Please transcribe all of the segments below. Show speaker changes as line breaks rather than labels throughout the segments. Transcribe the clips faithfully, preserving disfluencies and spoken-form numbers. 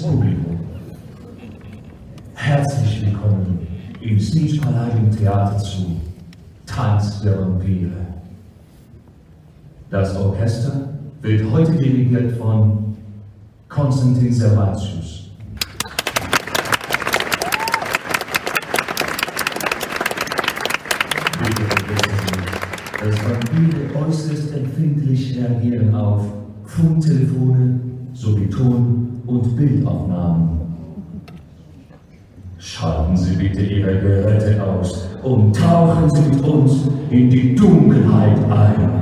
Publikum. Herzlich willkommen im Sneech Palladium Theater zu Tanz der Vampire. Das Orchester wird heute dirigiert von Konstantin Servatius. Bitte vergessen Sie, dass Vampire äußerst empfindlich reagieren auf Funktelefone sowie Ton- und Bildaufnahmen. Schalten Sie bitte Ihre Geräte aus und tauchen Sie mit uns in die Dunkelheit ein.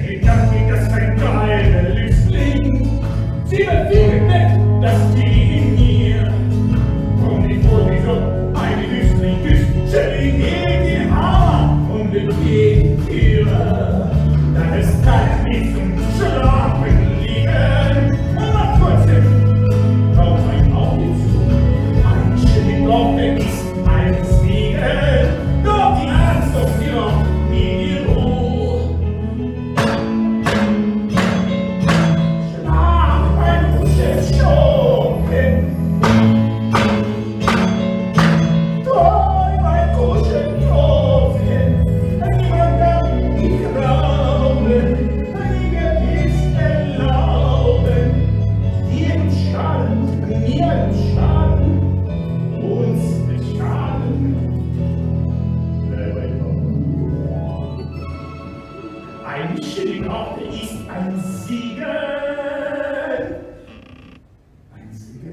Wie kann ich das vergeile Lüftling? Sie bewegen weg, das Tier in mir. Und ich hol mich so, eine Lüftling küsst, stell ihn in die Haar und bewegt ihr. Dann ist kalt wie zum Schlafen liegen. Und nach kurzem braucht mein Auge zu. Ein Schilling braucht er ist ein Spiegel. Doch die Angst auf die Rock, wie die Ruhe. Schlaf, ein Kuschel schonken. Träum, ein Kuschel hoffen. Niemand kann mich rauben. Niemand ist erlauben. Dir im Schaden, mir im Schaden. Uns mit Schaden. Ein Schilling auf der ist ein Sieger. Ein Sieger.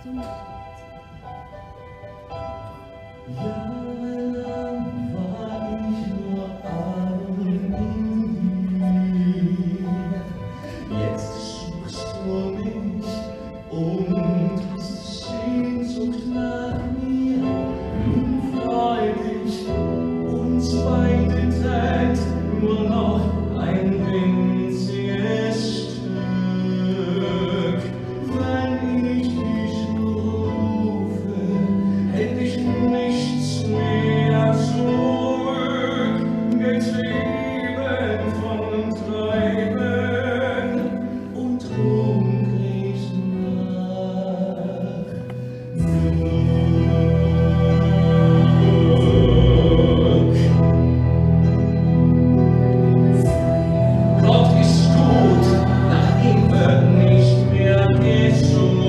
Jahrelang war ich nur arm in dir. Jetzt suchst du mich und hast Sehnsucht nach mir. Nun freu dich, uns beide teilt nur noch ein winziges Stück. Wenn ich dich rufe, hätte ich nichts mehr zurück, getrieben von Treiben und hungrig nach Glück. Gott ist gut, nach ihm wird nicht mehr gesucht.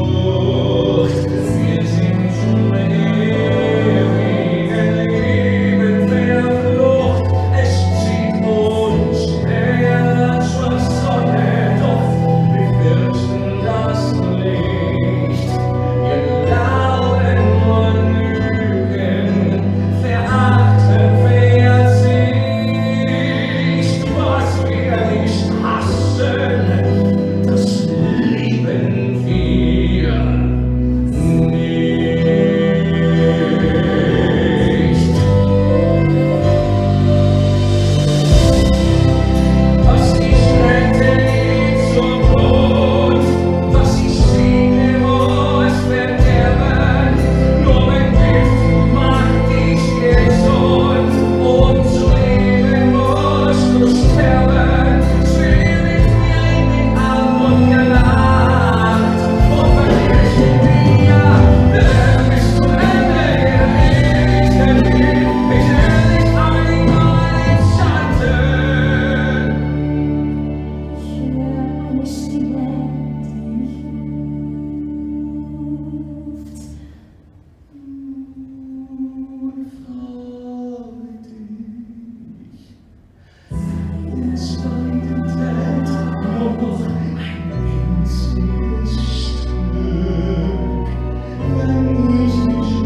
Wir sind zum ewigen Leben verflucht. Es zieht uns näher zur Sonne, doch wir fürchten das Licht. Wir glauben nur Lügen, verachten Verzicht. Was wir nicht hassen, das lieben wir nicht. Was ich rette, liegt zum Grund, was ich singe, muss verderben. Nur mein Gift macht dich gesund, um zu leben musst du sterben. Schwebe mit mir in den Arm und der Nacht und verliere ich in dir, denn bis zum Ende ich denn will. Ich will dich einmal entschalten.
Ich höre eine Stimme, die mich ruft.
Freu dich, uns beide teilt nur noch ein winziges Stück. Wenn ich dich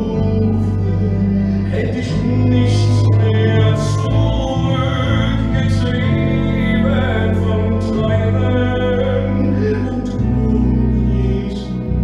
rufe, hätte ich nichts mehr zurück, getrieben von Treiben und hungrig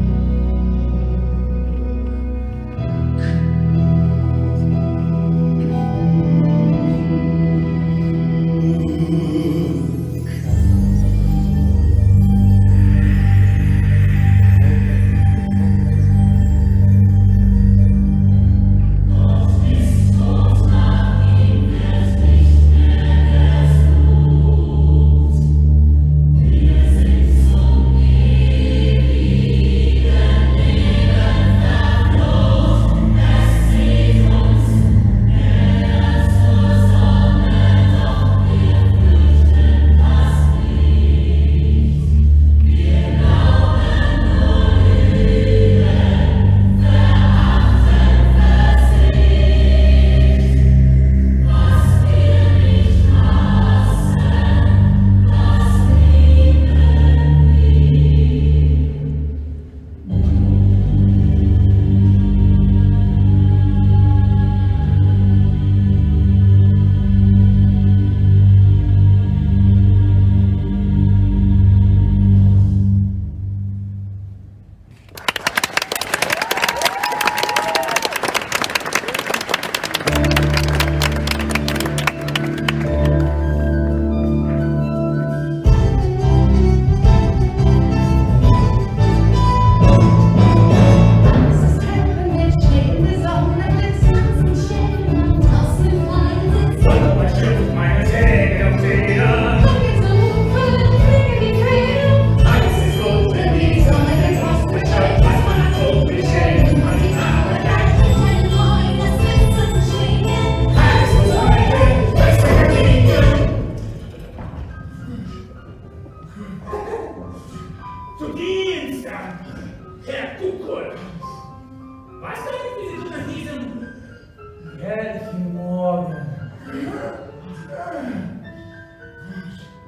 Herrlichen Morgen.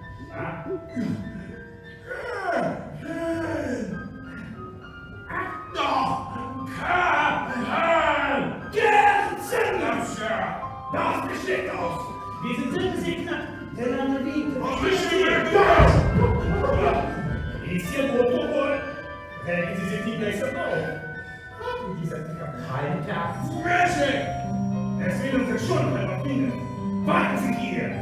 Ah. Regen Sie sich die besser auf. Haben dieser Dicker keinen Tag.
Fresse! Es will unsere Schuld überfinden. Warten Sie hier!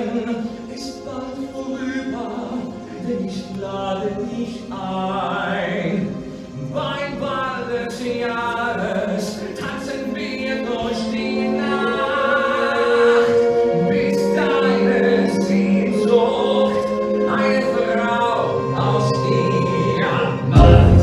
ist bald vorüber, denn ich lade dich ein. Beim Ball des Jahres tanzen wir durch die Nacht, bis deine Sehnsucht eine Frau aus dir macht.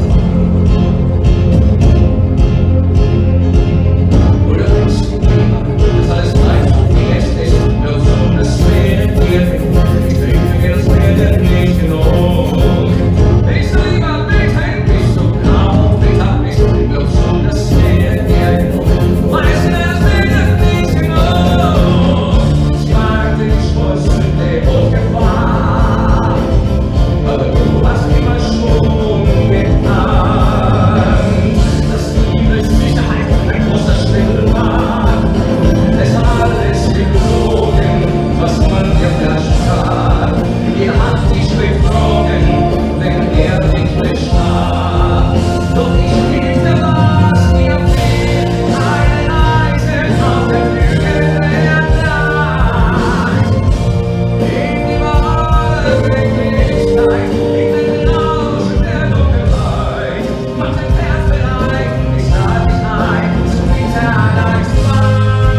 Oder denkst du lieber, dass alles gleich so vergessen ist, nur so, das wäre dir genug. Ich denke mir, das wäre nicht genug. Ich soll lieber beten, bis du kaum Beta bist, nur so, das wäre dir genug. Weißt du, das wäre nicht genug. Ich mag dich vor Sünde und Gefahr, aber du hast immer schon getan. Das Liebe ist Sicherheit, ein großer Schwindel war. Es war alles gelogen, was man geflasht hat. Jeder hat die Schrift gelogen, wenn er dich bestraf. Doch ich liebte, was mir fehlt, ein Eisen auf der Flügel der Nacht. In die wahre Wirklichkeit, in den Lauschen der Dunkelheit, macht ein Vers bereit, ich lade dich ein, zu Mitternachtsmahl.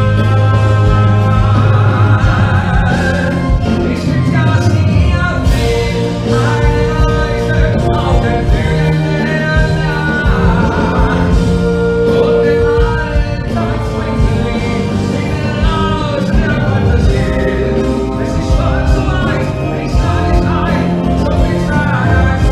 Ich bin ja, was ihr will, ein Eisen auf der Flügel der Nacht. Und im Alltag zwingt mich in den Lauschen der Fantasie. Es ist schon so weit, ich lade dich ein, zum Mitternachtsmahl.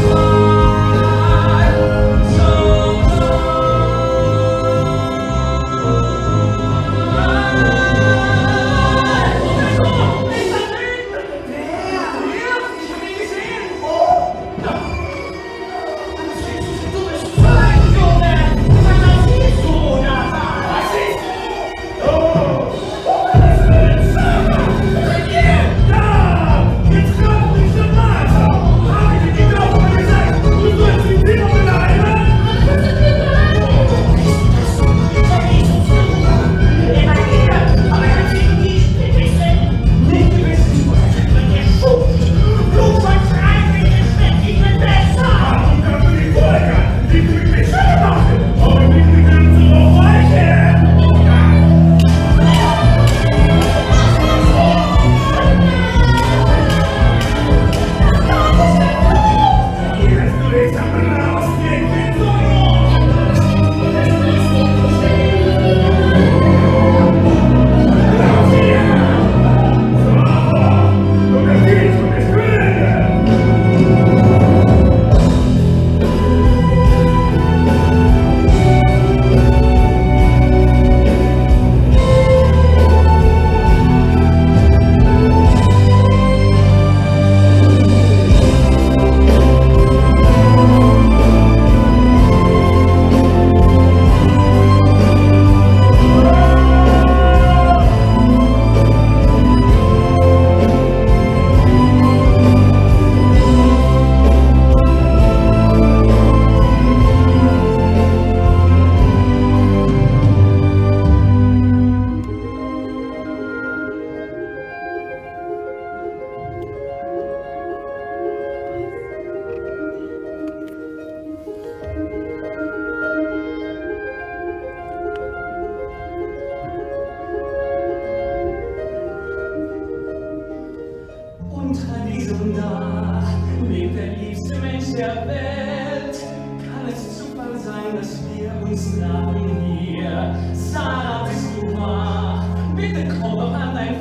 Unter diesem Dach lebt der liebste Mensch der Welt. Kann es Zufall sein, dass wir uns trafen hier? Sarah, bist du wach? Bitte komm doch an dein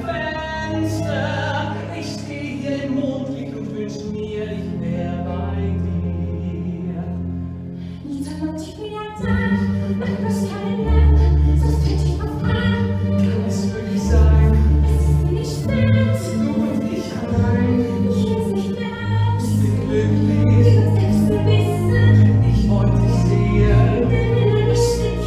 Fenster. Ich stehe hier im Mondlicht und wünsch mir, ich wär bei dir.
Lieber Gott, ich bin ja da. Mach bloß keine Lärm, sonst fällt ich auf an.
Kann es wirklich sein?
Es ist nicht wert.
Du und ich allein.
Ich will's nicht wert.
Ich bin glücklich.
Ich will selbst wissen.
Ich wollte dich sehen.
Denn wenn er nicht stimmt,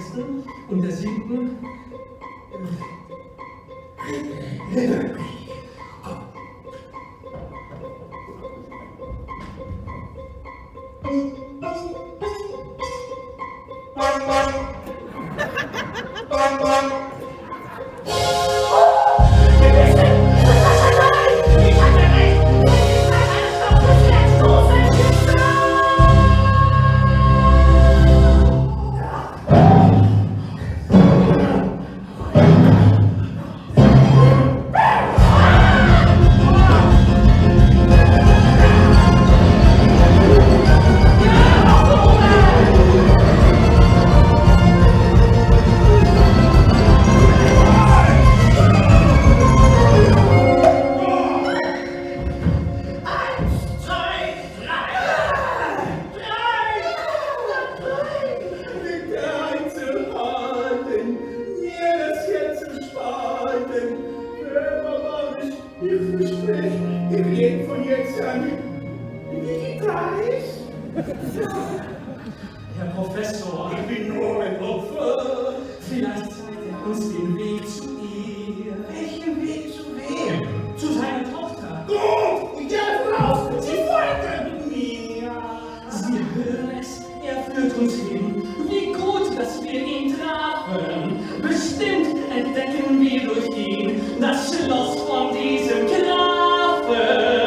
sechsten und der siebten.
Herr Professor, ich bin nur ein Opfer.
Vielleicht zeigt er uns den Weg zu ihr.
Welchen Weg zu wem?
Zu seiner Tochter.
Gut, ich gehe voraus. Sie folgen mir.
Sie hören es, er führt uns hin. Wie gut, dass wir ihn trafen. Bestimmt entdecken wir durch ihn das Schloss von diesem Grafen.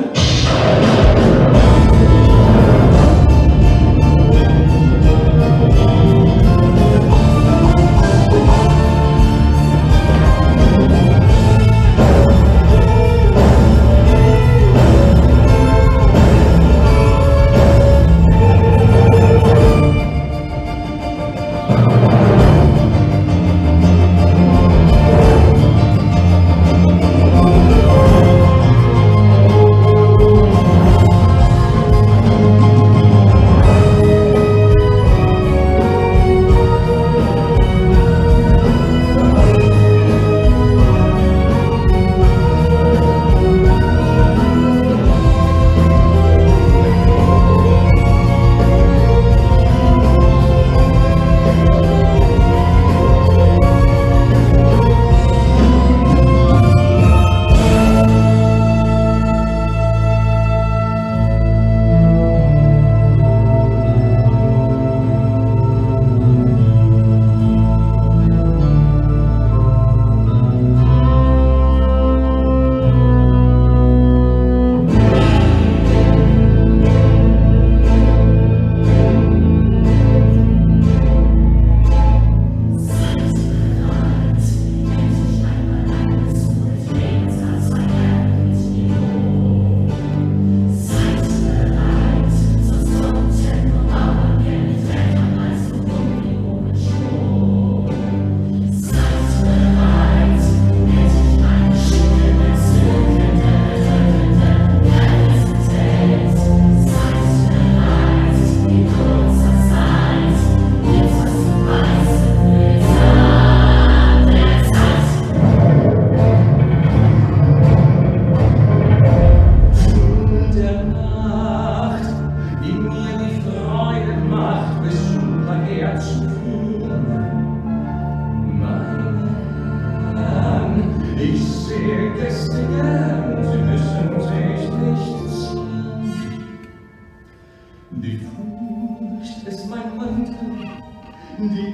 Die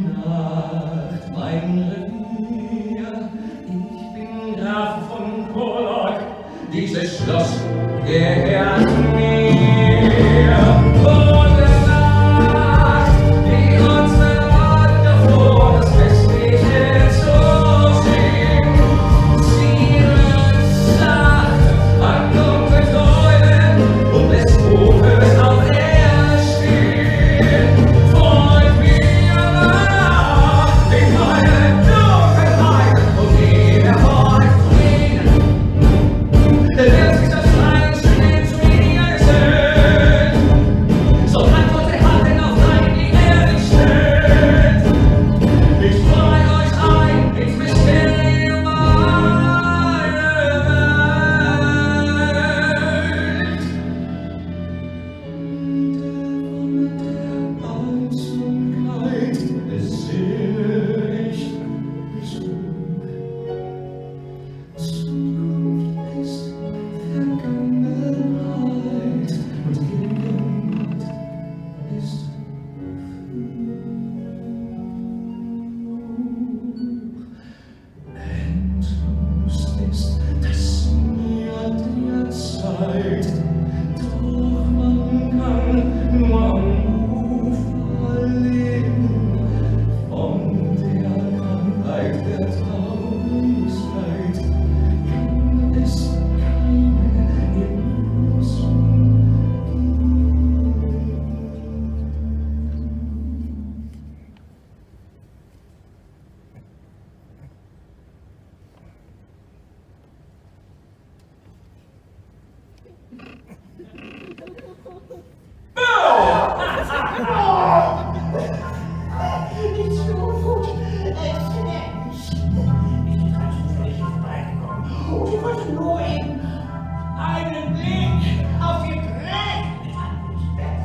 Nacht, mein Revier, ich bin Graf von Kurlok, dieses Schloss gehört mir. Und der Nacht, die uns bewahrt davor, das Festliche zu sehen, sie wird sacht an dunklen Träumen und lässt Hofes auf Erde stehen. Freut mir nach, den neuen Dunkelheit und die Erfolg Frieden. Der wird sich das Reich stets zu mir gesehen. der Traulichkeit kann es keine Illusion
Nicht so gut, Exzellenz. Ich bin gerade zufällig vorbeigekommen und ich wollte nur eben einen Blick auf Ihr prächtiges Handelsbett.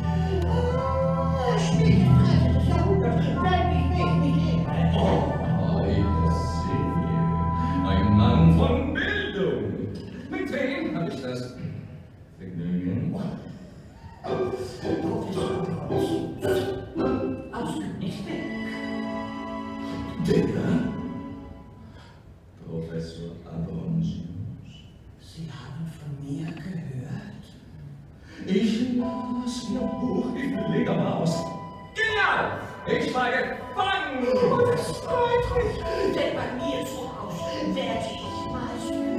Spielt die Presse des Jahrhunderts, bleib ich mich nicht hin.
Oh, ich sehe. Ein Mann von Bildung. Mit wem habe ich das Vergnügen?
Aus Königsberg.
Der? Professor Abronsius.
Sie haben von mir gehört?
Ich las Ihr Buch, ich lege mal aus. Genial! Ich war gefangen!
Oh, das freut mich, denn bei mir zu Hause werde ich mal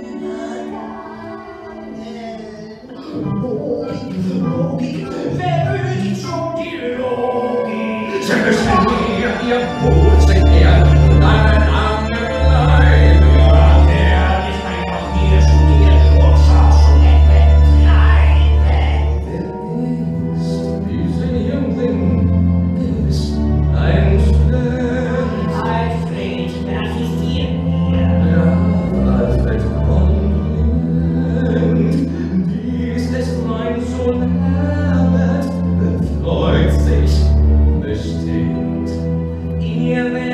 übergangen. Logik, wer benötigt schon die Logik?
Sie müssen mir Ihr Buch signieren und einen anderen bleiben.
Ja, der ist einfach hier studiert und Forschung betreiben.
Wer ist dieser Jüngling? Gewiss ein Freund.
Alfred, wer assistiert mir?
Ja, Alfred Conklin. Dies ist mein Sohn Herbert. Freut sich bestimmt. Ihr werdet